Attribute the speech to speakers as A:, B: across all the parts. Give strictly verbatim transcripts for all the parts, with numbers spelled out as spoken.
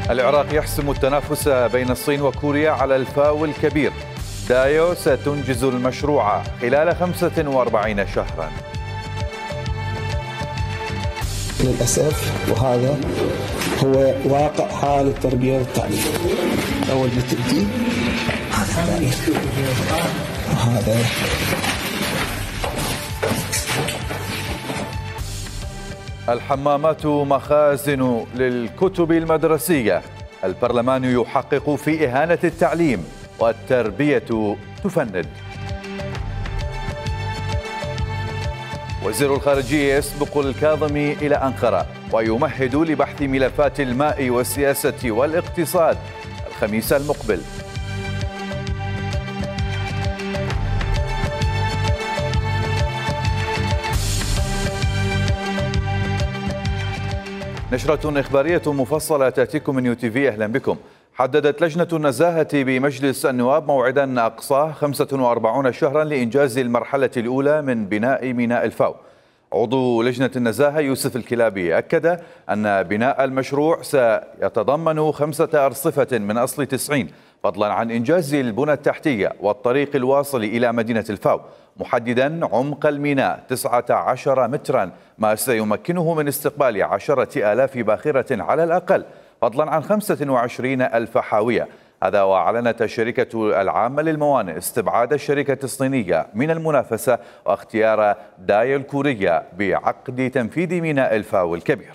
A: العراق يحسم التنافس بين الصين وكوريا على الفاو الكبير. دايو ستنجز المشروع خلال خمسة وأربعين شهرا.
B: للأسف وهذا هو واقع حال التربية والتعليم. أول بالترتيب هذا التاريخ وهذا
A: الحمامات مخازن للكتب المدرسية. البرلمان يحقق في إهانة التعليم والتربية تفند. وزير الخارجية يسبق الكاظمي إلى أنقرة ويمهد لبحث ملفات الماء والسياسة والاقتصاد الخميس المقبل. نشرة إخبارية مفصلة تأتيكم من يو تي في. أهلا بكم. حددت لجنة النزاهة بمجلس النواب موعدا أقصاه خمسة وأربعين شهرا لإنجاز المرحلة الأولى من بناء ميناء الفاو. عضو لجنة النزاهة يوسف الكلابي أكد أن بناء المشروع سيتضمن خمسة أرصفة من أصل تسعين، فضلا عن إنجاز البنى التحتية والطريق الواصل إلى مدينة الفاو، محددا عمق الميناء تسعة عشر مترا، ما سيمكنه من استقبال عشرة آلاف باخرة على الأقل، فضلا عن خمسة وعشرين ألف حاوية. هذا وأعلنت الشركة العامة للموانئ استبعاد الشركة الصينية من المنافسة واختيار دايو الكورية بعقد تنفيذ ميناء الفاو الكبير.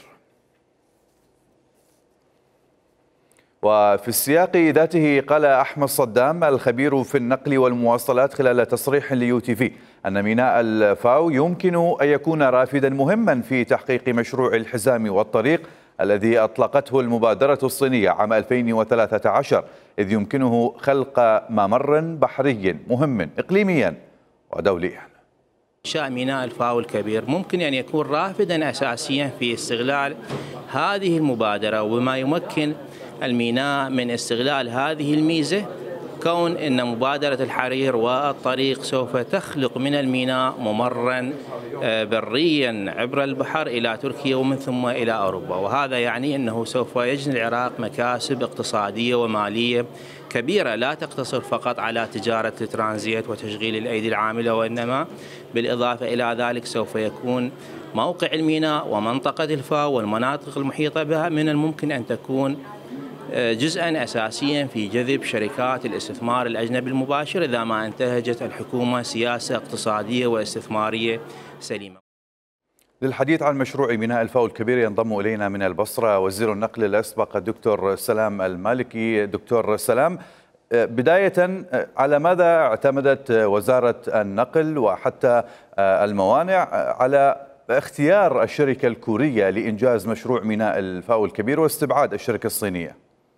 A: وفي السياق ذاته قال أحمد صدام الخبير في النقل والمواصلات خلال تصريح ليو تي في أن ميناء الفاو يمكن أن يكون رافدا مهما في تحقيق مشروع الحزام والطريق الذي أطلقته المبادرة الصينية عام ألفين وثلاثة عشر، إذ يمكنه خلق ممر بحري مهم إقليميا ودوليا.
C: إنشاء ميناء الفاو الكبير ممكن أن يكون رافدا أساسيا في استغلال هذه المبادرة، وما يمكن الميناء من استغلال هذه الميزة، كون أن مبادرة الحرير والطريق سوف تخلق من الميناء ممرا بريا عبر البحر إلى تركيا ومن ثم إلى أوروبا، وهذا يعني أنه سوف يجني العراق مكاسب اقتصادية ومالية كبيرة لا تقتصر فقط على تجارة الترانزيت وتشغيل الأيدي العاملة، وإنما بالإضافة إلى ذلك سوف يكون موقع الميناء ومنطقة الفاو والمناطق المحيطة بها من الممكن أن تكون جزءا أساسيا في جذب شركات الاستثمار الأجنبي المباشر إذا ما انتهجت الحكومة سياسة اقتصادية واستثمارية سليمة.
A: للحديث عن مشروع ميناء الفاو الكبير ينضم إلينا من البصرة وزير النقل الأسبق الدكتور سلام المالكي. دكتور سلام، بداية على ماذا اعتمدت وزارة النقل وحتى الموانئ على اختيار الشركة الكورية لإنجاز مشروع ميناء الفاو الكبير واستبعاد الشركة الصينية؟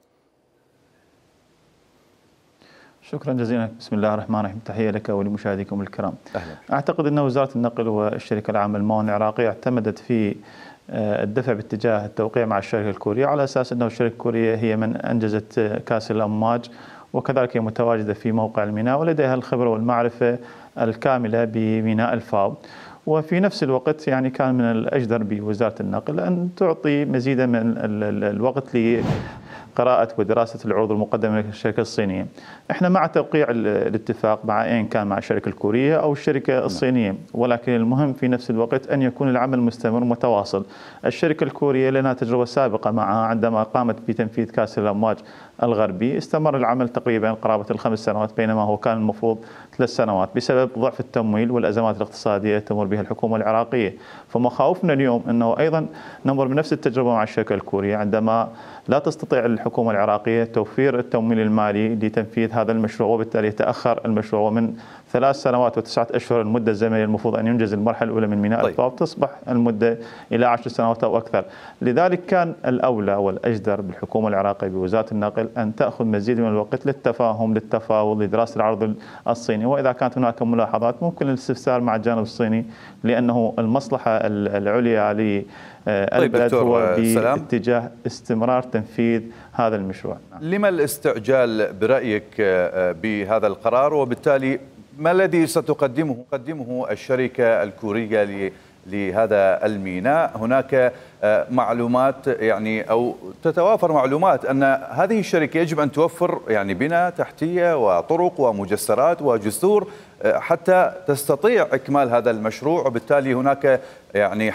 D: شكرا جزيلا. بسم الله الرحمن الرحيم. تحية لك ولمشاهديكم الكرام.
A: أهلا.
D: أعتقد أن وزارة النقل والشركة العامة للموانئ العراقية اعتمدت في الدفع باتجاه التوقيع مع الشركة الكورية على أساس أنه الشركة الكورية هي من أنجزت كأس الأمواج، وكذلك هي متواجدة في موقع الميناء ولديها الخبرة والمعرفة الكاملة بميناء الفاو. وفي نفس الوقت يعني كان من الأجدر بوزارة النقل أن تعطي مزيدا من الوقت لقراءة ودراسة العروض المقدمة للشركة الصينية. احنا مع توقيع الاتفاق مع أين كان مع الشركة الكورية أو الشركة الصينية، ولكن المهم في نفس الوقت أن يكون العمل مستمر متواصل. الشركة الكورية لنا تجربة سابقة معها عندما قامت بتنفيذ كأس الأمواج الغربي، استمر العمل تقريبا قرابة الخمس سنوات بينما هو كان المفروض ثلاث سنوات بسبب ضعف التمويل والأزمات الاقتصادية تمر بها الحكومة العراقية. فمخاوفنا اليوم أنه أيضا نمر بنفس التجربة مع الشركة الكورية عندما لا تستطيع الحكومة العراقية توفير التمويل المالي لتنفيذ هذا المشروع، وبالتالي يتأخر المشروع، ومن ثلاث سنوات وتسعة أشهر المدة الزمنية المفروض أن ينجز المرحلة الأولى من ميناء الفاو تصبح المدة إلى عشر سنوات أو أكثر. لذلك كان الأولى والأجدر بالحكومة العراقية بوزارة النقل أن تأخذ مزيد من الوقت للتفاهم للتفاوض لدراسة العرض الصيني، وإذا كانت هناك ملاحظات ممكن الاستفسار مع الجانب الصيني، لأنه المصلحة العليا للبلد طيب هو باتجاه استمرار تنفيذ هذا المشروع.
A: لما الاستعجال برأيك بهذا القرار، وبالتالي ما الذي ستقدمه قدمه الشركة الكورية لهذا الميناء. هناك معلومات يعني أو تتوافر معلومات أن هذه الشركة يجب أن توفر يعني بنى تحتية وطرق ومجسرات وجسور حتى تستطيع إكمال هذا المشروع، وبالتالي هناك يعني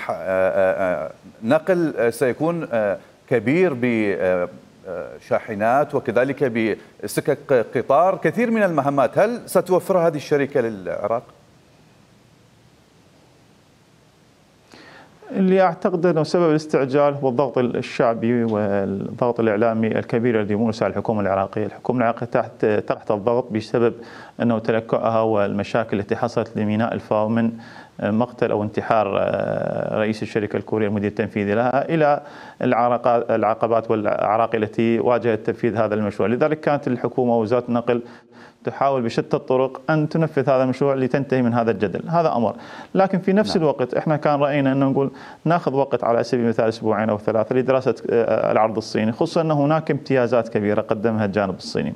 A: نقل سيكون كبير بشاحنات وكذلك بسكك قطار، كثير من المهمات. هل ستوفر هذه الشركة للعراق؟
D: اللي اعتقد انه سبب الاستعجال هو الضغط الشعبي والضغط الاعلامي الكبير الذي يمارسه على الحكومه العراقيه، الحكومه العراقيه تحت تحت الضغط بسبب انه تلكؤها والمشاكل التي حصلت لميناء الفاو من مقتل او انتحار رئيس الشركه الكوريه المدير التنفيذي لها الى العقبات والعراقيل التي واجهت تنفيذ هذا المشروع. لذلك كانت الحكومه ووزاره النقل تحاول بشتى الطرق أن تنفذ هذا المشروع لتنتهي من هذا الجدل، هذا أمر. لكن في نفس نعم. الوقت إحنا كان رأينا أن نقول نأخذ وقت على سبيل المثال أسبوعين أو ثلاثة لدراسة العرض الصيني، خصوصا أن هناك امتيازات كبيرة قدمها الجانب الصيني.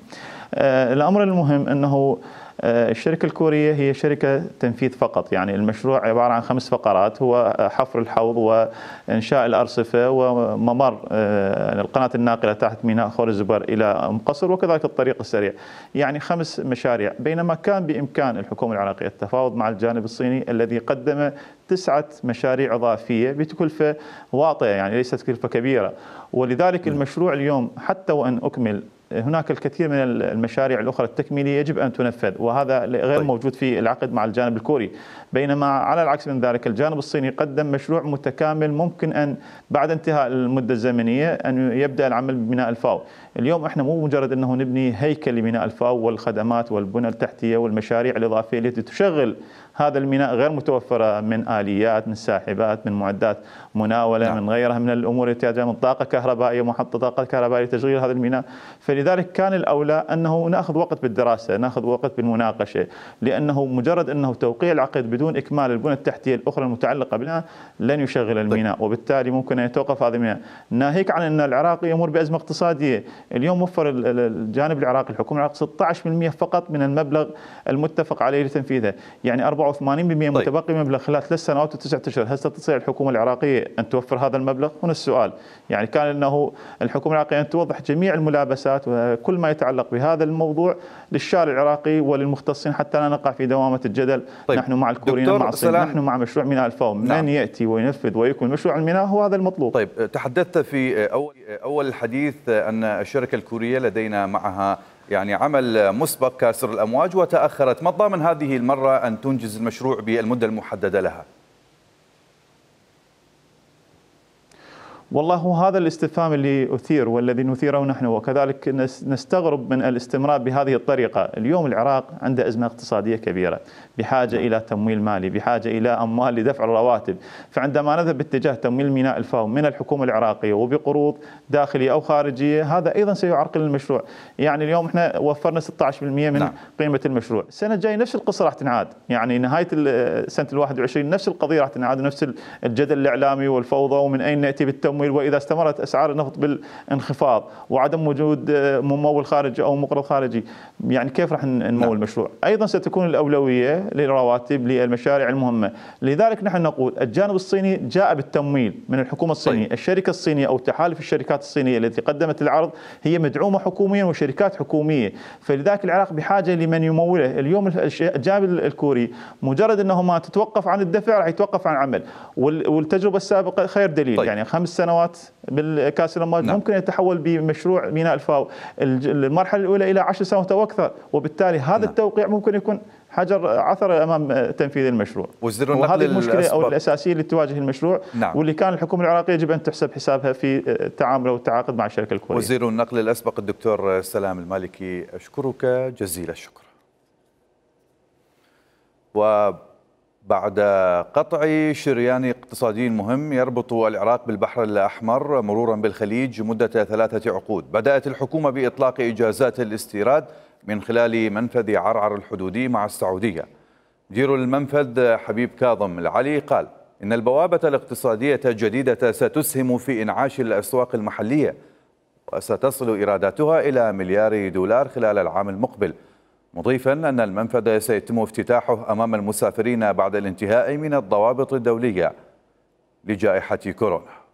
D: الأمر المهم أنه الشركة الكورية هي شركة تنفيذ فقط، يعني المشروع عبارة عن خمس فقرات، هو حفر الحوض وإنشاء الأرصفة وممر القناة الناقلة تحت ميناء خور الزبر إلى أم قصر وكذلك الطريق السريع، يعني خمس مشاريع. بينما كان بإمكان الحكومة العراقية التفاوض مع الجانب الصيني الذي قدم تسعة مشاريع إضافية بتكلفة واطية، يعني ليست تكلفة كبيرة. ولذلك المشروع اليوم حتى وأن أكمل هناك الكثير من المشاريع الأخرى التكميلية يجب أن تنفذ، وهذا غير طيب. موجود في العقد مع الجانب الكوري. بينما على العكس من ذلك الجانب الصيني قدم مشروع متكامل ممكن أن بعد انتهاء المدة الزمنية أن يبدأ العمل ببناء الفاو. اليوم احنا مو مجرد أنه نبني هيكل لبناء الفاو والخدمات والبنى التحتية والمشاريع الإضافية التي تشغل هذا الميناء غير متوفرة من آليات، من ساحبات، من معدات مناولة، نعم. من غيرها من الأمور التي من طاقة كهربائية، محطة طاقة كهربائية لتشغيل هذا الميناء. فلذلك كان الأولى أنه نأخذ وقت بالدراسة، نأخذ وقت بالمناقشة، لأنه مجرد أنه توقيع العقد بدون إكمال البنى التحتية الأخرى المتعلقة بها لن يشغل الميناء، وبالتالي ممكن أن يتوقف هذا الميناء. ناهيك عن أن العراق يمر بأزمة اقتصادية، اليوم وفر الجانب العراقي الحكومة العراقية ستة عشر بالمئة فقط من المبلغ المتفق عليه لتنفيذها، يعني أربعة وثمانين بالمئة طيب. متبقي مبلغ خلال ثلاث سنوات وتسعة أشهر. هل تستطيع الحكومة العراقية أن توفر هذا المبلغ؟ هنا السؤال. يعني كان أنه الحكومة العراقية أن توضح جميع الملابسات وكل ما يتعلق بهذا الموضوع للشارع العراقي وللمختصين حتى لا نقع في دوامة الجدل. طيب. نحن مع الكوريين مع الصين، نحن مع مشروع ميناء الفاو. نعم. من يأتي وينفذ ويكون مشروع الميناء هو هذا المطلوب.
A: طيب، تحدثت في أول أول الحديث أن الشركة الكورية لدينا معها يعني عمل مسبق كاسر الأمواج وتأخرت، ما ضامن هذه المرة أن تنجز المشروع بالمدة المحددة لها؟
D: والله هذا الاستفهام اللي أثير والذي نثيره نحن، وكذلك نستغرب من الاستمرار بهذه الطريقة. اليوم العراق عنده أزمة اقتصادية كبيرة، بحاجة إلى تمويل مالي، بحاجة إلى أموال لدفع الرواتب. فعندما نذهب باتجاه تمويل ميناء الفاو من الحكومة العراقية وبقروض داخلية أو خارجية، هذا أيضا سيعرقل المشروع. يعني اليوم احنا وفرنا ستة عشر بالمئة من نعم. قيمة المشروع. السنة الجاية نفس القصة راح تنعاد، يعني نهاية سنة الواحد وعشرين نفس القضية راح تنعاد، ونفس الجدل الإعلامي والفوضى ومن أين نأتي بالتمويل، وإذا استمرت أسعار النفط بالانخفاض وعدم وجود ممول خارجي أو مقرض خارجي، يعني كيف راح نمول المشروع؟ أيضا ستكون الأولوية للرواتب للمشاريع المهمة. لذلك نحن نقول الجانب الصيني جاء بالتمويل من الحكومة الصينية. طيب. الشركة الصينية أو تحالف الشركات الصينية التي قدمت العرض هي مدعومة حكوميا وشركات حكومية، فلذلك العراق بحاجة لمن يموله. اليوم الجانب الكوري مجرد أنه ما تتوقف عن الدفع راح يتوقف عن العمل، والتجربة السابقة خير دليل. طيب. يعني خمس سنوات بالكاس الأمواج نعم. ممكن يتحول بمشروع ميناء الفاو المرحلة الأولى إلى عشر سنوات أو أكثر، وبالتالي هذا نعم. التوقيع ممكن يكون حجر عثر أمام تنفيذ المشروع. وهذه المشكلة أو الأساسية اللي تواجه المشروع نعم. واللي كان الحكومة العراقية يجب أن تحسب حسابها في التعامل والتعاقد مع الشركة الكورية.
A: وزير النقل الأسبق الدكتور سلام المالكي، أشكرك جزيل الشكر. وبعد قطع شريان اقتصادي مهم يربط العراق بالبحر الأحمر مرورا بالخليج مدة ثلاثة عقود، بدأت الحكومة بإطلاق إجازات الاستيراد من خلال منفذ عرعر الحدودي مع السعودية. مدير المنفذ حبيب كاظم العلي قال إن البوابة الاقتصادية الجديدة ستسهم في إنعاش الأسواق المحلية وستصل إيراداتها إلى مليار دولار خلال العام المقبل. مضيفا أن المنفذ سيتم افتتاحه أمام المسافرين بعد الانتهاء من الضوابط الدولية لجائحة كورونا.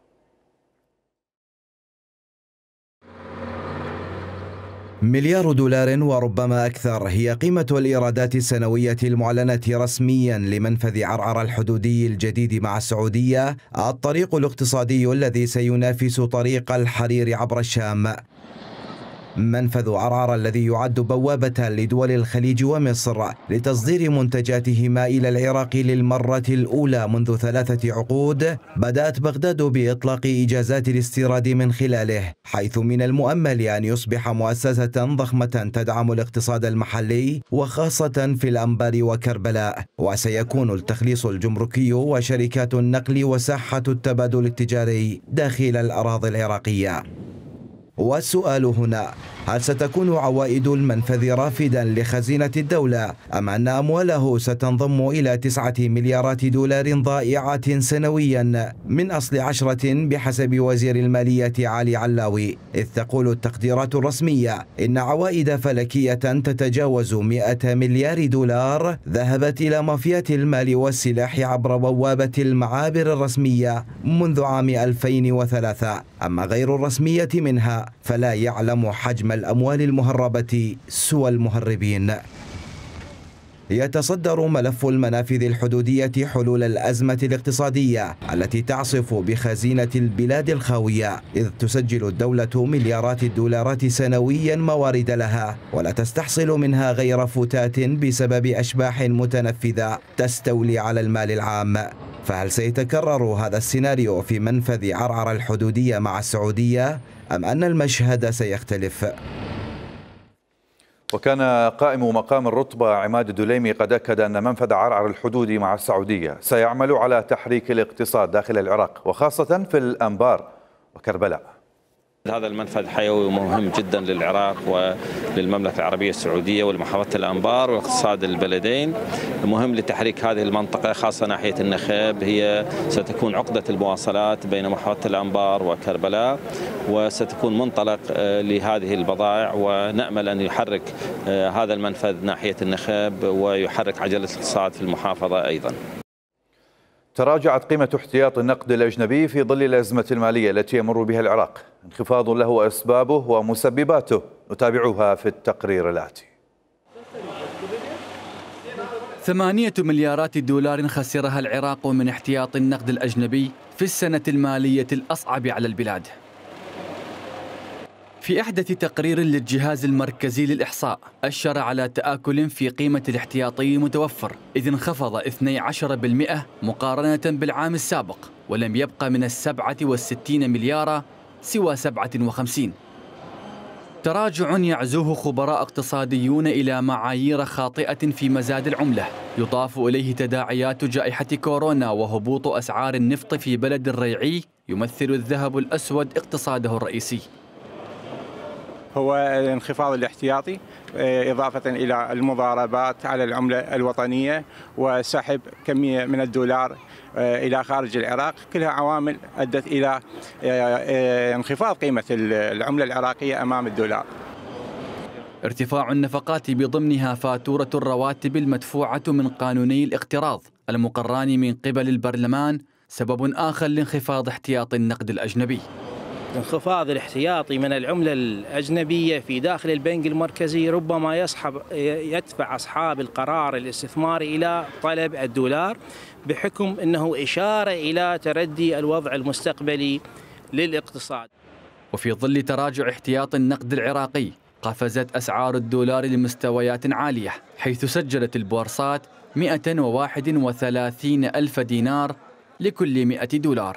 E: مليار دولار وربما أكثر هي قيمة الإيرادات السنوية المعلنة رسميا لمنفذ عرعر الحدودي الجديد مع السعودية، الطريق الاقتصادي الذي سينافس طريق الحرير عبر الشام. منفذ عرعر الذي يعد بوابة لدول الخليج ومصر لتصدير منتجاتهما إلى العراق للمرة الأولى منذ ثلاثة عقود، بدأت بغداد بإطلاق إجازات الاستيراد من خلاله، حيث من المؤمل أن يصبح مؤسسة ضخمة تدعم الاقتصاد المحلي وخاصة في الأنبار وكربلاء، وسيكون التخليص الجمركي وشركات النقل وساحة التبادل التجاري داخل الأراضي العراقية. والسؤال هنا: هل ستكون عوائد المنفذ رافدا لخزينة الدولة، أم أن أمواله ستنضم إلى تسعة مليارات دولار ضائعة سنويا من أصل عشرة بحسب وزير المالية علي علاوي؟ إذ تقول التقديرات الرسمية إن عوائد فلكية تتجاوز مئة مليار دولار ذهبت إلى مافيات المال والسلاح عبر بوابة المعابر الرسمية منذ عام ألفين وثلاثة، أما غير الرسمية منها فلا يعلم حجم الأموال المهربة سوى المهربين. يتصدر ملف المنافذ الحدودية حلول الأزمة الاقتصادية التي تعصف بخزينة البلاد الخاوية، إذ تسجل الدولة مليارات الدولارات سنويا موارد لها، ولا تستحصل منها غير فتات بسبب أشباح متنفذة تستولي على المال العام. فهل سيتكرر هذا السيناريو في منفذ عرعر الحدودية مع السعودية، أم أن المشهد سيختلف؟
A: وكان قائم مقام الرتبة عماد الدليمي قد أكد أن منفذ عرعر الحدودي مع السعودية سيعمل على تحريك الاقتصاد داخل العراق وخاصة في الأنبار وكربلاء.
F: هذا المنفذ حيوي ومهم جدا للعراق وللمملكة العربية السعودية ولمحافظة الأنبار واقتصاد البلدين، مهم لتحريك هذه المنطقة خاصة ناحية النخب. هي ستكون عقدة المواصلات بين محافظة الأنبار وكربلاء، وستكون منطلق لهذه البضائع، ونأمل أن يحرك هذا المنفذ ناحية النخب ويحرك عجلة الاقتصاد في المحافظة أيضا.
A: تراجعت قيمة احتياط النقد الأجنبي في ظل الأزمة المالية التي يمر بها العراق، انخفاض له أسبابه ومسبباته، نتابعها في التقرير الآتي.
G: ثمانية مليارات دولار خسرها العراق من احتياط النقد الأجنبي في السنة المالية الأصعب على البلاد. في أحدث تقرير للجهاز المركزي للإحصاء أشار على تآكل في قيمة الاحتياطي المتوفر، إذ انخفض اثني عشر بالمئة مقارنة بالعام السابق، ولم يبقى من السبعة والستين مليار سوى سبعة وخمسين. تراجع يعزوه خبراء اقتصاديون إلى معايير خاطئة في مزاد العملة، يضاف إليه تداعيات جائحة كورونا وهبوط أسعار النفط في بلد الريعي يمثل الذهب الأسود اقتصاده الرئيسي.
H: هو الانخفاض الاحتياطي إضافة إلى المضاربات على العملة الوطنية وسحب كمية من الدولار إلى خارج العراق، كلها عوامل أدت إلى انخفاض قيمة العملة العراقية أمام الدولار.
G: ارتفاع النفقات بضمنها فاتورة الرواتب المدفوعة من قانوني الاقتراض المقران من قبل البرلمان سبب آخر لانخفاض احتياط النقد الأجنبي.
C: انخفاض الاحتياطي من العملة الأجنبية في داخل البنك المركزي ربما يصحب يدفع أصحاب القرار الاستثماري إلى طلب الدولار، بحكم أنه إشارة إلى تردي الوضع المستقبلي للاقتصاد.
G: وفي ظل تراجع احتياط النقد العراقي قفزت أسعار الدولار لمستويات عالية، حيث سجلت البورصات مئة وواحد وثلاثين ألف دينار لكل مئة دولار.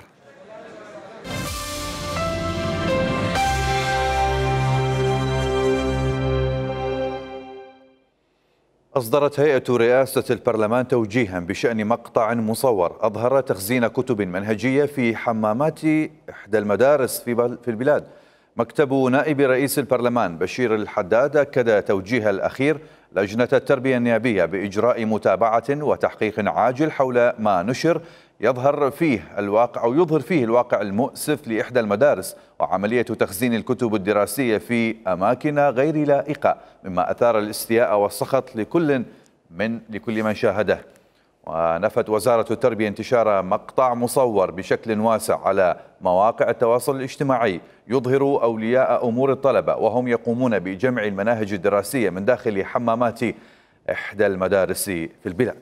A: أصدرت هيئة رئاسة البرلمان توجيها بشأن مقطع مصور أظهر تخزين كتب منهجية في حمامات إحدى المدارس في البلاد. مكتب نائب رئيس البرلمان بشير الحداد أكد توجيه الأخير لجنة التربية النيابية بإجراء متابعة وتحقيق عاجل حول ما نشر يظهر فيه الواقع أو يظهر فيه الواقع المؤسف لإحدى المدارس وعملية تخزين الكتب الدراسية في أماكن غير لائقة، مما أثار الاستياء والسخط لكل من لكل من شاهده. ونفت وزارة التربية انتشار مقطع مصور بشكل واسع على مواقع التواصل الاجتماعي يظهر أولياء أمور الطلبة وهم يقومون بجمع المناهج الدراسية من داخل حمامات إحدى المدارس في البلاد.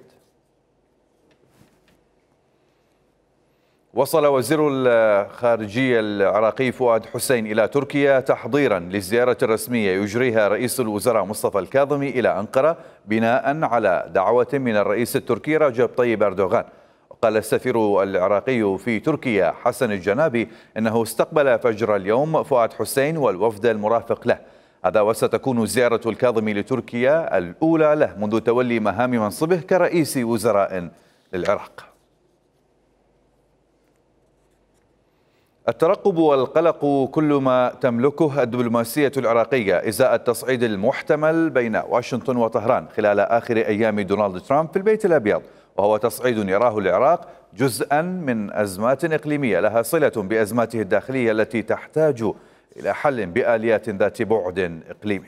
A: وصل وزير الخارجية العراقي فؤاد حسين إلى تركيا تحضيرا للزيارة الرسمية يجريها رئيس الوزراء مصطفى الكاظمي إلى أنقرة بناء على دعوة من الرئيس التركي رجب طيب أردوغان. وقال السفير العراقي في تركيا حسن الجنابي إنه استقبل فجر اليوم فؤاد حسين والوفد المرافق له. هذا وستكون زيارة الكاظمي لتركيا الأولى له منذ تولي مهام منصبه كرئيس وزراء للعراق. الترقب والقلق كل ما تملكه الدبلوماسية العراقية إزاء التصعيد المحتمل بين واشنطن وطهران خلال آخر أيام دونالد ترامب في البيت الأبيض، وهو تصعيد يراه العراق جزءا من أزمات إقليمية لها صلة بأزماته الداخلية التي تحتاج إلى حل بآليات ذات بعد إقليمي.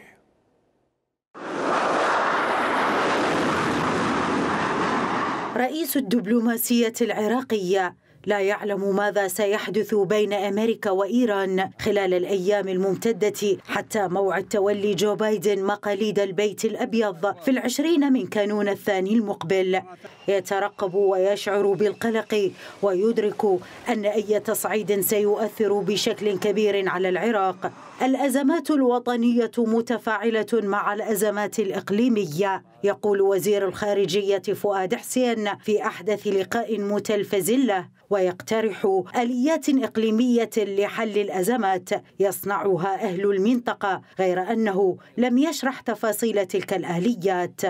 I: رئيس الدبلوماسية العراقية لا يعلم ماذا سيحدث بين أمريكا وإيران خلال الأيام الممتدة حتى موعد تولي جو بايدن مقاليد البيت الأبيض في العشرين من كانون الثاني المقبل. يترقب ويشعر بالقلق ويدرك أن أي تصعيد سيؤثر بشكل كبير على العراق. الأزمات الوطنية متفاعلة مع الأزمات الإقليمية، يقول وزير الخارجية فؤاد حسين في أحدث لقاء متلفز له، ويقترح آليات إقليمية لحل الأزمات يصنعها أهل المنطقة، غير أنه لم يشرح تفاصيل تلك الآليات.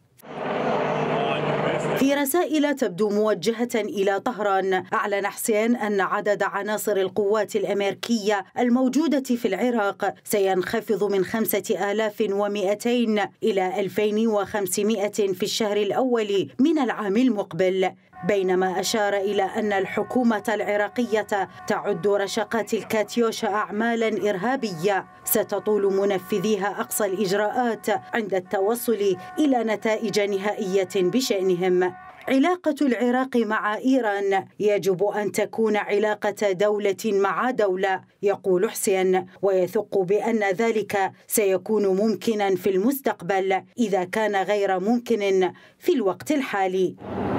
I: في رسائل تبدو موجهة إلى طهران، أعلن حسين أن عدد عناصر القوات الأمريكية الموجودة في العراق سينخفض من خمسة آلاف ومئتين إلى ألفين وخمسمئة في الشهر الأول من العام المقبل، بينما أشار إلى أن الحكومة العراقية تعد رشقات الكاتيوشا أعمالا إرهابية ستطول منفذيها أقصى الإجراءات عند التوصل إلى نتائج نهائية بشأنهم. علاقة العراق مع إيران يجب أن تكون علاقة دولة مع دولة، يقول حسين، ويثق بأن ذلك سيكون ممكنا في المستقبل إذا كان غير ممكن في الوقت الحالي.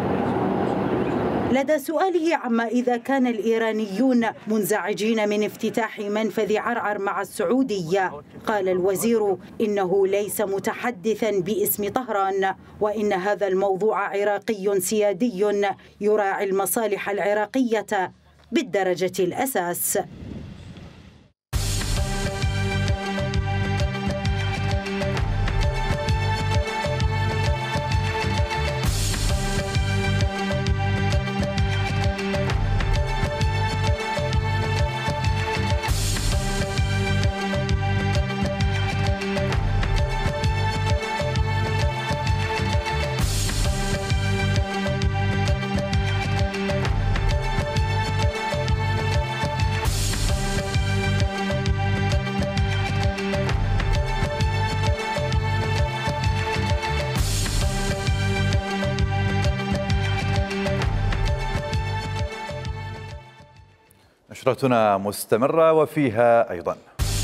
I: لدى سؤاله عما إذا كان الإيرانيون منزعجين من افتتاح منفذ عرعر مع السعودية، قال الوزير إنه ليس متحدثا باسم طهران، وإن هذا الموضوع عراقي سيادي يراعي المصالح العراقية بالدرجة الأساس.
A: نشرتنا مستمرة وفيها أيضا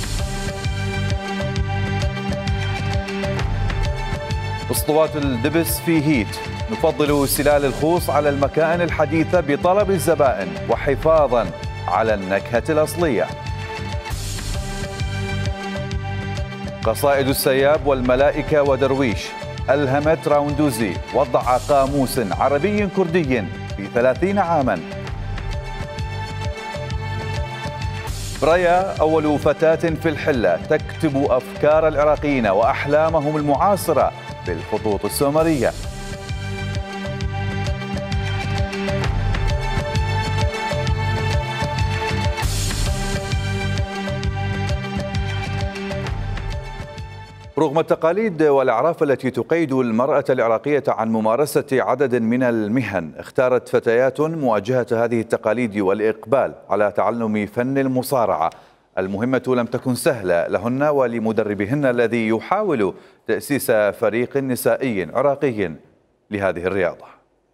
A: أسطوات الدبس في هيت، نفضل سلال الخوص على المكائن الحديثة بطلب الزبائن وحفاظا على النكهة الأصلية. قصائد السياب والملائكة ودرويش ألهمت راوندوزي وضع قاموس عربي كردي في ثلاثين عاما. بريا أول فتاة في الحلة تكتب أفكار العراقيين وأحلامهم المعاصرة بالخطوط السومرية. رغم التقاليد والأعراف التي تقيد المرأة العراقية عن ممارسة عدد من المهن، اختارت فتيات مواجهة هذه التقاليد والإقبال على تعلم فن المصارعة. المهمة لم تكن سهلة لهن ولمدربهن الذي يحاول تأسيس فريق نسائي عراقي لهذه الرياضة.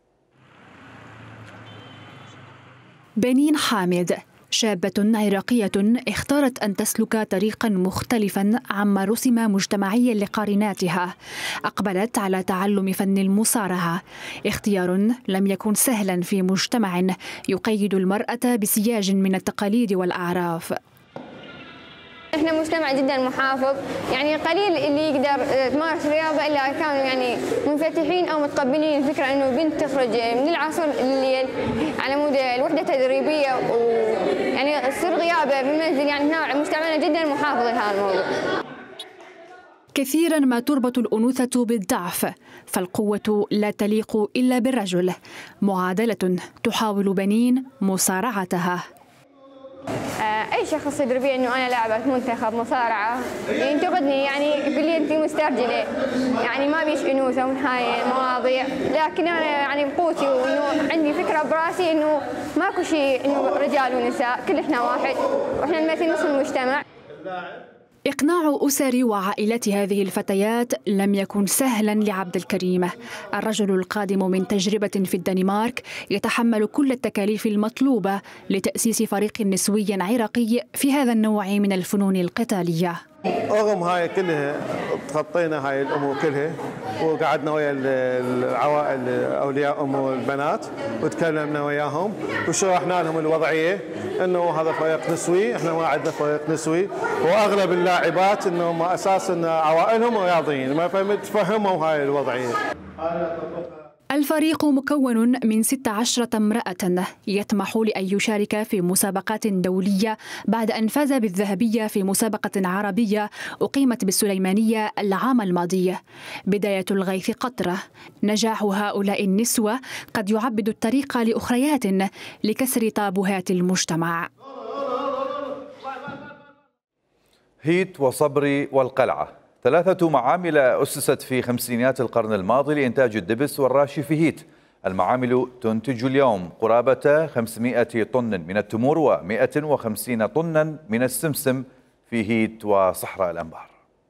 J: بنين حامد شابة عراقية اختارت أن تسلك طريقا مختلفا عما رسم مجتمعيا لقارناتها. أقبلت على تعلم فن المصارعة، اختيار لم يكن سهلا في مجتمع يقيد المرأة بسياج من التقاليد والأعراف.
K: احنا مجتمع جدا محافظ، يعني قليل اللي يقدر تمارس رياضه الا كانوا يعني منفتحين او متقبلين الفكره انه بنت تخرج من العصر لليل على مود الوحده التدريبيه ويعني تصير غيابه بالمنزل. يعني هنا مجتمعنا جدا محافظ لهذا الموضوع.
J: كثيرا ما تربط الأنوثة بالضعف، فالقوة لا تليق إلا بالرجل. معادلة تحاول بنين مصارعتها.
K: أي شخص يدري بي إنه أنا لاعبة منتخب مصارعة ينتقدني، يعني يقول لي أنت مسترجلة، يعني ما بيش أنوثة من هاي المواضيع، لكن أنا يعني بقوتي وإنه عندي فكرة براسي إنه ماكو شيء إنه رجال ونساء، كل إحنا واحد وإحنا نمثل نصف المجتمع.
J: إقناع أسر وعائلات هذه الفتيات لم يكن سهلا لعبد الكريم. الرجل القادم من تجربة في الدنمارك يتحمل كل التكاليف المطلوبة لتأسيس فريق نسوي عراقي في هذا النوع من الفنون القتالية.
L: رغم هاي كلها تخطينا هاي الامور كلها وقعدنا ويا العوائل اولياء ام البنات وتكلمنا وياهم وشرحنا لهم الوضعيه انه هذا فريق نسوي، احنا ما عندنا فريق نسوي، واغلب اللاعبات انهم اساسا عوائلهم رياضيين، ما تفهموا هاي الوضعيه.
J: الفريق مكون من ستة عشرة امرأة يطمح لأن يشارك في مسابقات دولية بعد أن فاز بالذهبية في مسابقة عربية أقيمت بالسليمانية العام الماضي. بداية الغيث قطرة. نجاح هؤلاء النسوة قد يعبد الطريق لأخريات لكسر طابوهات المجتمع.
A: هيت وصبري والقلعة، ثلاثة معامل أسست في خمسينيات القرن الماضي لإنتاج الدبس والراشي في هيت. المعامل تنتج اليوم قرابة خمسمائة طن من التمور ومائة وخمسين طنا من السمسم في هيت وصحراء الأنبار.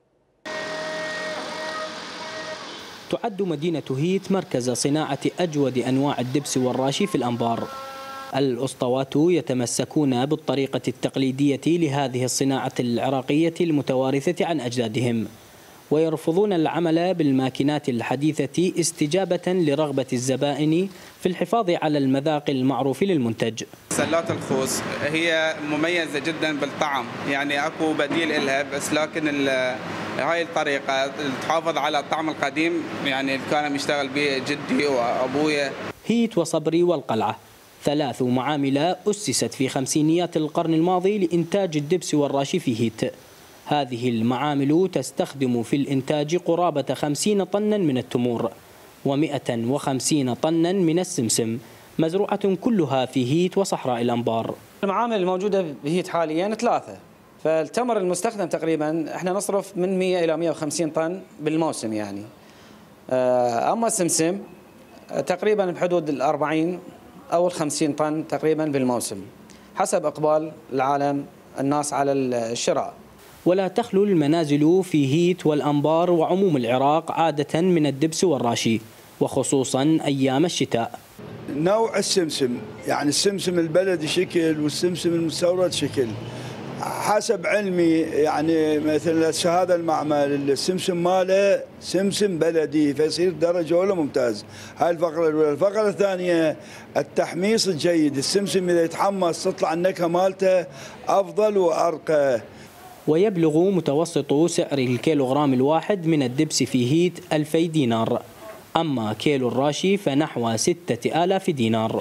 M: تعد مدينة هيت مركز صناعة أجود أنواع الدبس والراشي في الأنبار. الأسطوات يتمسكون بالطريقة التقليدية لهذه الصناعة العراقية المتوارثة عن أجدادهم، ويرفضون العمل بالماكينات الحديثة استجابة لرغبة الزبائن في الحفاظ على المذاق المعروف للمنتج.
N: سلات الخوص هي مميزة جدا بالطعم، يعني اكو بديل لها، بس لكن هاي الطريقة تحافظ على الطعم القديم يعني اللي كان يشتغل به جدي وأبويا.
M: هيت وصبري والقلعة ثلاث معامل أسست في خمسينيات القرن الماضي لإنتاج الدبس والراشي في هيت. هذه المعامل تستخدم في الإنتاج قرابة خمسين طنا من التمور ومائة وخمسين طنا من السمسم، مزروعة كلها في هيت وصحراء الأنبار.
O: المعامل الموجودة في هيت حاليا ثلاثة، فالتمر المستخدم تقريبا احنا نصرف من مائة إلى مائة وخمسين طن بالموسم يعني. أما السمسم تقريبا بحدود الأربعين أو الخمسين طن تقريبا بالموسم حسب إقبال العالم الناس على الشراء.
M: ولا تخلو المنازل في هيت والأنبار وعموم العراق عادة من الدبس والراشي، وخصوصا أيام الشتاء.
P: نوع السمسم، يعني السمسم البلدي شكل والسمسم المستورد شكل. حسب علمي يعني مثلا هذا المعمل السمسم ماله سمسم بلدي فيصير درجة أولى ممتاز. هاي الفقرة الأولى. الفقرة الثانية التحميص الجيد، السمسم إذا يتحمص تطلع النكهة مالته أفضل وأرقى.
M: ويبلغ متوسط سعر الكيلوغرام الواحد من الدبس في هيت ألفي دينار، أما كيلو الراشي فنحو ستة آلاف دينار.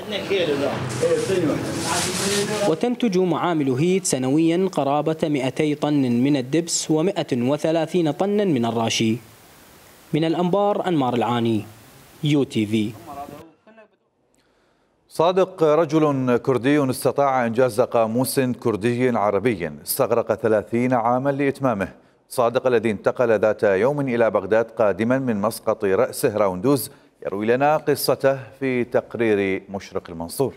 M: وتنتج معامل هيت سنويا قرابة مائتي طن من الدبس ومائة وثلاثين طنا من الراشي. من الأنبار أنمار العاني، يو تي في.
A: صادق رجل كردي استطاع إنجاز قاموس كردي عربي استغرق ثلاثين عاما لإتمامه، صادق الذي انتقل ذات يوم إلى بغداد قادما من مسقط رأسه راوندوز يروي لنا قصته في تقرير مشرق المنصور.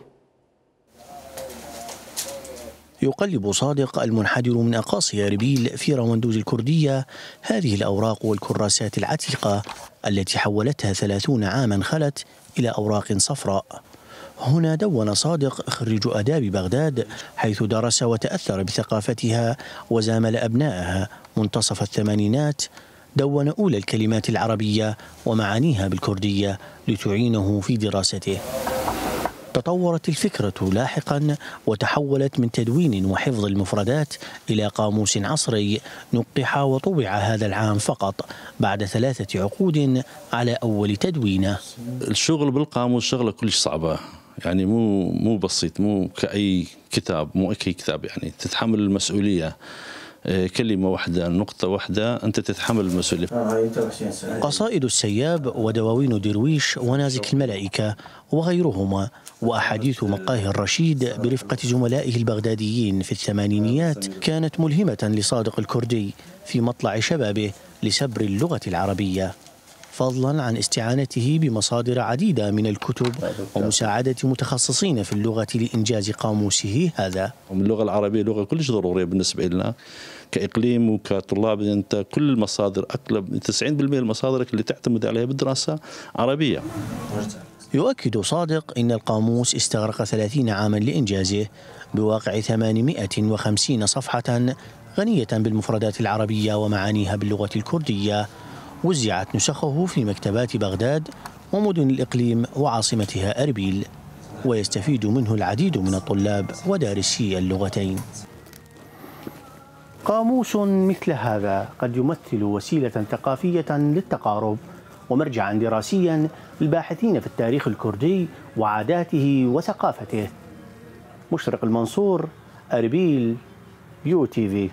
Q: يقلب صادق المنحدر من أقاصي أربيل في راوندوز الكردية هذه الأوراق والكراسات العتيقة التي حولتها ثلاثون عاما خلت إلى أوراق صفراء. هنا دون صادق خريج آداب بغداد حيث درس وتأثر بثقافتها وزامل أبنائها منتصف الثمانينات. دون أولى الكلمات العربية ومعانيها بالكردية لتعينه في دراسته. تطورت الفكرة لاحقا وتحولت من تدوين وحفظ المفردات إلى قاموس عصري نقح وطبع هذا العام فقط بعد ثلاثة عقود على أول تدوينه.
R: الشغل بالقاموس شغلة كلش صعبة، يعني مو مو بسيط، مو كأي كتاب، مو أي كتاب، يعني تتحمل المسؤولية. كلمة واحدة، نقطة واحدة، أنت تتحمل المسؤولية.
Q: قصائد السياب ودواوين درويش ونازك الملائكة وغيرهما وأحاديث مقاه الرشيد برفقة زملائه البغداديين في الثمانينيات كانت ملهمة لصادق الكردي في مطلع شبابه لسبر اللغة العربية، فضلا عن استعانته بمصادر عديدة من الكتب ومساعدة متخصصين في اللغة لإنجاز قاموسه هذا.
R: اللغة العربية لغة كلش ضرورية بالنسبة لنا كإقليم وكطلاب. أنت كل المصادر أغلب تسعين بالمئة المصادر اللي تعتمد عليها بالدراسة عربية.
Q: يؤكد صادق إن القاموس استغرق ثلاثين عاما لإنجازه بواقع ثمانمئة وخمسين صفحة غنية بالمفردات العربية ومعانيها باللغة الكردية. وزعت نسخه في مكتبات بغداد ومدن الإقليم وعاصمتها أربيل، ويستفيد منه العديد من الطلاب ودارسي اللغتين. قاموس مثل هذا قد يمثل وسيلة ثقافية للتقارب ومرجعا دراسيا للباحثين في التاريخ الكردي وعاداته وثقافته. مشرق المنصور، أربيل، يو تي في.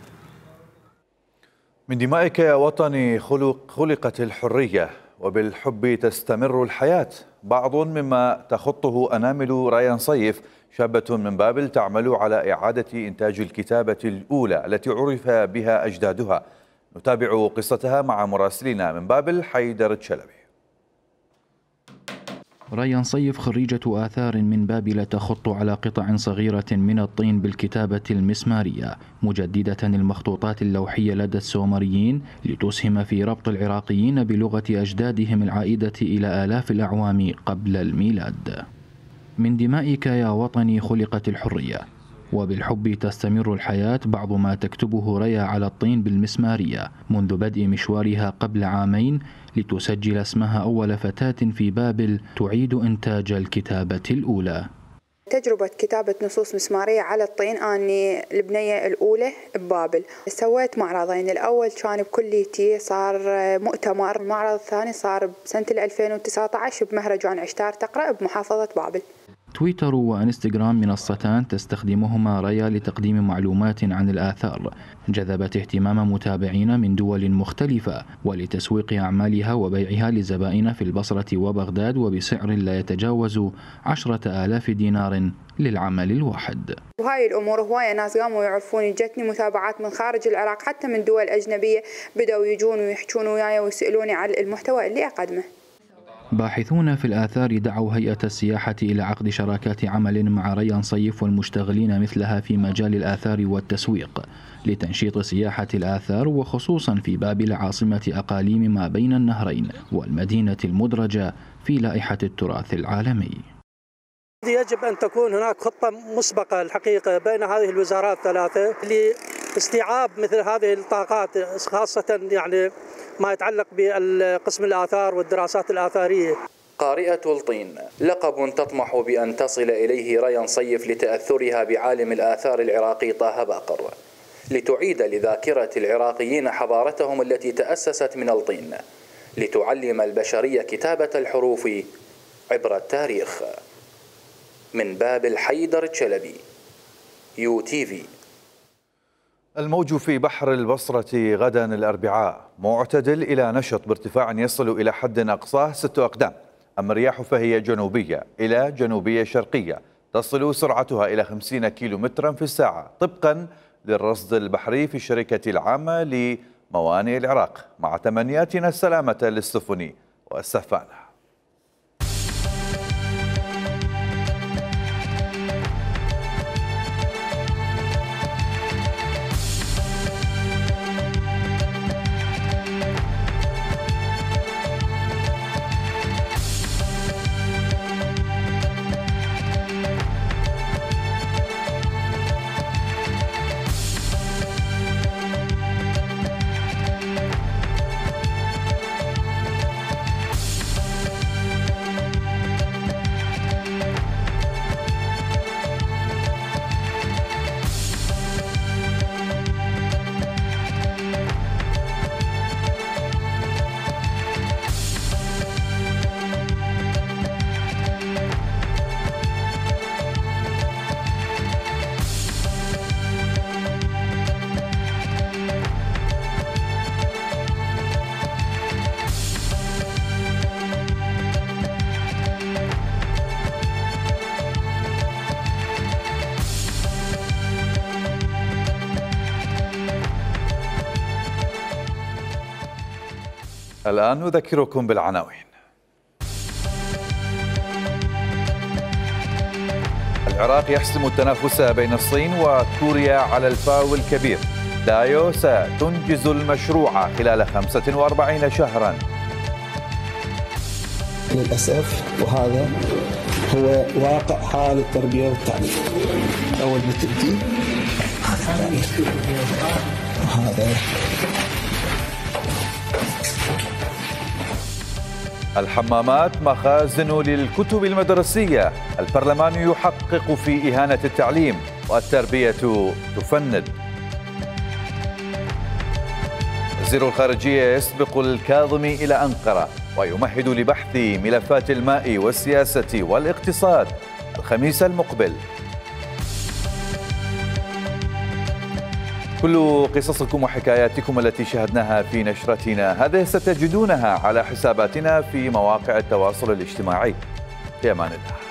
A: من دمائك يا وطني خلق خلقت الحرية وبالحب تستمر الحياة، بعض مما تخطه أنامل ريان صيف، شابة من بابل تعمل على إعادة إنتاج الكتابة الأولى التي عرف بها أجدادها. نتابع قصتها مع مراسلنا من بابل حيدر تشلبي.
S: ريان صيف خريجة آثار من بابل تخط على قطع صغيرة من الطين بالكتابة المسمارية، مجددة المخطوطات اللوحية لدى السومريين لتسهم في ربط العراقيين بلغة أجدادهم العائدة إلى آلاف الأعوام قبل الميلاد. من دمائك يا وطني خلقت الحرية وبالحب تستمر الحياة، بعض ما تكتبه ريا على الطين بالمسمارية منذ بدء مشوارها قبل عامين لتسجل اسمها أول فتاة في بابل تعيد إنتاج الكتابة الأولى.
T: تجربة كتابة نصوص مسمارية على الطين أني البنية الأولى ببابل. سويت معرضين، الأول كان بكليتي صار مؤتمر، المعرض الثاني صار بسنة ألفين وتسعة عشر بمهرجان عشتار تقرأ بمحافظة بابل.
S: تويتر وإنستغرام منصتان تستخدمهما ريا لتقديم معلومات عن الآثار جذبت اهتمام متابعين من دول مختلفة ولتسويق أعمالها وبيعها لزبائن في البصرة وبغداد وبسعر لا يتجاوز عشرة آلاف دينار للعمل الواحد.
T: وهاي الأمور هواية ناس قاموا يعرفوني، جتني متابعات من خارج العراق حتى من دول أجنبية بدأوا يجون ويحجون وياي ويسألوني عن المحتوى اللي أقدمه.
S: باحثون في الآثار دعوا هيئة السياحة إلى عقد شراكات عمل مع ريان صيف والمشتغلين مثلها في مجال الآثار والتسويق لتنشيط سياحة الآثار، وخصوصا في بابل عاصمة أقاليم ما بين النهرين والمدينة المدرجة في لائحة التراث العالمي.
U: يجب أن تكون هناك خطة مسبقة الحقيقة بين هذه الوزارات الثلاثة لاستيعاب مثل هذه الطاقات، خاصة يعني ما يتعلق بقسم الآثار والدراسات الآثارية.
V: قارئة الطين لقب تطمح بأن تصل إليه ريان صيف لتأثرها بعالم الآثار العراقي طه باقر، لتعيد لذاكرة العراقيين حضارتهم التي تأسست من الطين، لتعلم البشرية كتابة الحروف عبر التاريخ. من بابل حيدر تشلبي، يو تي في.
A: الموج في بحر البصرة غدا الأربعاء معتدل إلى نشط بارتفاع يصل إلى حد أقصاه ست أقدام، أما الرياح فهي جنوبية إلى جنوبية شرقية تصل سرعتها إلى خمسين كيلومترا في الساعة طبقا للرصد البحري في الشركة العامة موانئ العراق، مع تمنياتنا السلامة للسفن والسفانة. الآن نذكركم بالعناوين. العراق يحسم التنافس بين الصين وكوريا على الفاو الكبير. دايو ستنجز المشروع خلال خمسة وأربعين شهرا.
B: للأسف وهذا هو واقع حال التربية والتعليم. أول بتبدي هذا
A: الحمامات مخازن للكتب المدرسية. البرلمان يحقق في إهانة التعليم والتربية تفند. وزير الخارجية يسبق الكاظمي إلى أنقرة ويمهد لبحث ملفات الماء والسياسة والاقتصاد الخميس المقبل. كل قصصكم وحكاياتكم التي شاهدناها في نشرتنا هذه ستجدونها على حساباتنا في مواقع التواصل الاجتماعي. في أمان الله.